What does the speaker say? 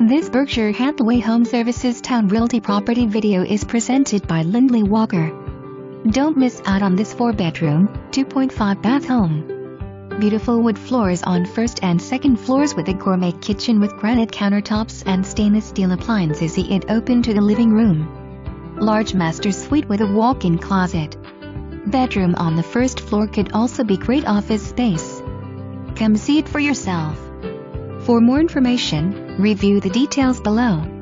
This Berkshire Hathaway Home Services Towne Realty property video is presented by Lindley Walker. Don't miss out on this 4-bedroom, 2.5-bath home. Beautiful wood floors on first and second floors with a gourmet kitchen with granite countertops and stainless steel appliances. It open to the living room. Large master suite with a walk-in closet. Bedroom on the first floor could also be great office space. Come see it for yourself. For more information, review the details below.